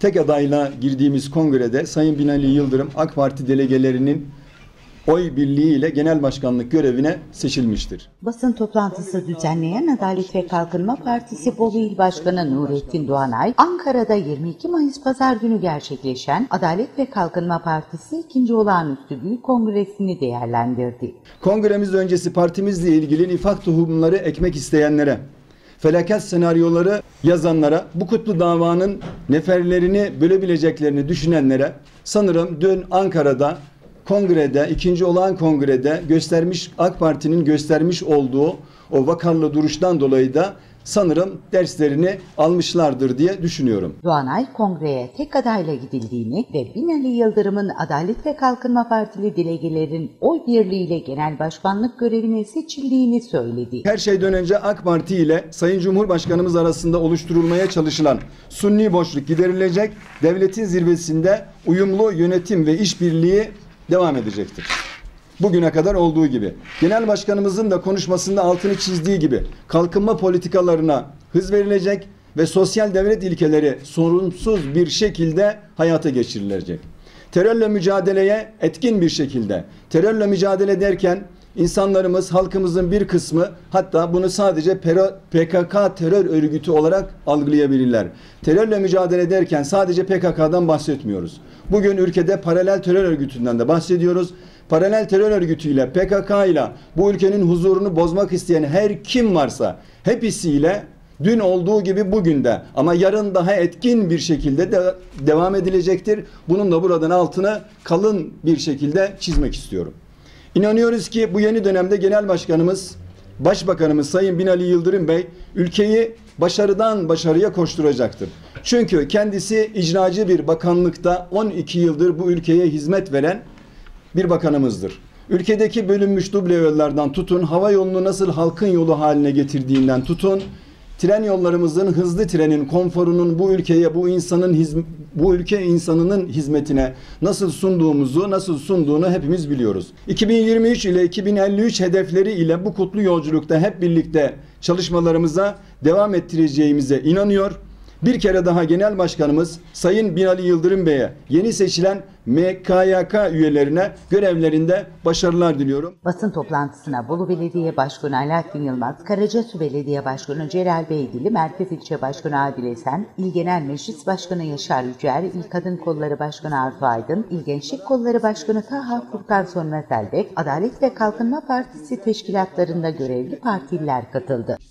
tek adayla girdiğimiz kongrede Sayın Binali Yıldırım AK Parti delegelerinin oy birliğiyle genel başkanlık görevine seçilmiştir. Basın toplantısı düzenleyen Adalet ve Kalkınma Partisi Bolu İl Başkanı Nurettin Doğanay, Ankara'da 22 Mayıs Pazar günü gerçekleşen Adalet ve Kalkınma Partisi 2. Olağanüstü Büyük Kongresini değerlendirdi. Kongremiz öncesi partimizle ilgili nifak tohumları ekmek isteyenlere, felaket senaryoları yazanlara, bu kutlu davanın neferlerini bölebileceklerini düşünenlere sanırım dün Ankara'da kongrede, 2. olağan kongrede AK Parti'nin göstermiş olduğu o vakarlı duruştan dolayı da sanırım derslerini almışlardır diye düşünüyorum. Doğanay, kongreye tek adayla gidildiğini ve Binali Yıldırım'ın Adalet ve Kalkınma Partili delegelerin oy birliğiyle genel başkanlık görevine seçildiğini söyledi. Her şeyden önce AK Parti ile Sayın Cumhurbaşkanımız arasında oluşturulmaya çalışılan sunni boşluk giderilecek, devletin zirvesinde uyumlu yönetim ve işbirliği devam edecektir. Bugüne kadar olduğu gibi. Genel Başkanımızın da konuşmasında altını çizdiği gibi kalkınma politikalarına hız verilecek ve sosyal devlet ilkeleri sorunsuz bir şekilde hayata geçirilecek. Terörle mücadeleye etkin bir şekilde, terörle mücadele derken insanlarımız, halkımızın bir kısmı hatta bunu sadece PKK terör örgütü olarak algılayabilirler. Terörle mücadele ederken sadece PKK'dan bahsetmiyoruz. Bugün ülkede paralel terör örgütünden de bahsediyoruz. Paralel terör örgütüyle, PKK ile bu ülkenin huzurunu bozmak isteyen her kim varsa hepsiyle dün olduğu gibi bugün de ama yarın daha etkin bir şekilde devam edilecektir. Bunun da buradan altını kalın bir şekilde çizmek istiyorum. İnanıyoruz ki bu yeni dönemde Genel Başkanımız, Başbakanımız Sayın Binali Yıldırım Bey ülkeyi başarıdan başarıya koşturacaktır. Çünkü kendisi icracı bir bakanlıkta 12 yıldır bu ülkeye hizmet veren bir bakanımızdır. Ülkedeki bölünmüş duble yollardan tutun, hava yolunu nasıl halkın yolu haline getirdiğinden tutun, tren yollarımızın, hızlı trenin konforunun bu ülkeye, bu ülke insanının hizmetine nasıl sunduğunu hepimiz biliyoruz. 2023 ile 2053 hedefleri ile bu kutlu yolculukta hep birlikte çalışmalarımıza devam ettireceğimize inanıyor. Bir kere daha Genel Başkanımız Sayın Binali Yıldırım Bey'e, yeni seçilen MKYK üyelerine görevlerinde başarılar diliyorum. Basın toplantısına Bolu Belediye Başkanı Alaaddin Yılmaz, Karacasu Belediye Başkanı Celal Beydili, Merkez İlçe Başkanı Adil Esen, İl Genel Meclis Başkanı Yaşar Yücel, İl Kadın Kolları Başkanı Arzu Aydın, İl Gençlik Kolları Başkanı Taha Furkan Sönmez Elbek, Adalet ve Kalkınma Partisi teşkilatlarında görevli partililer katıldı.